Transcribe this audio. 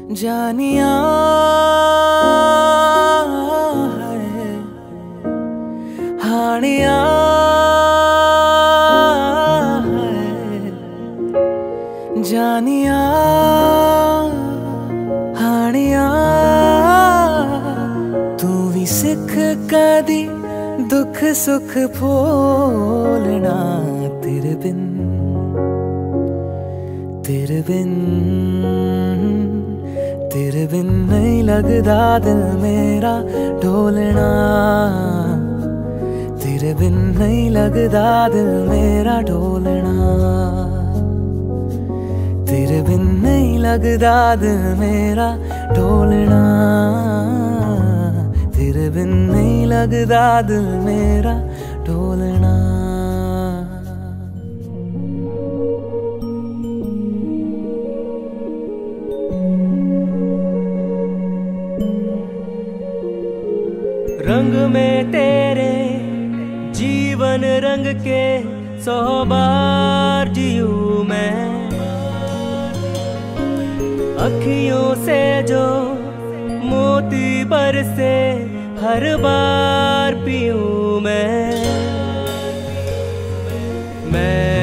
जानिया है हानिया है जानिया हानिया तू भी सिख कदी दुख सुख भोलना तेरे बिन तेरे बिन नहीं लगदा दिल मेरा ढोलना। तेरे बिन नहीं लगदा दिल मेरा ढोलना। तेरे बिन नहीं लगदा दिल मेरा ढोलना। तेरे बिन नहीं लगदा दिल मेरा ढोलना। रंग में तेरे जीवन रंग के 100 बार जियूं मैं। अखियों से जो मोती बरसे हर बार पीऊं मैं।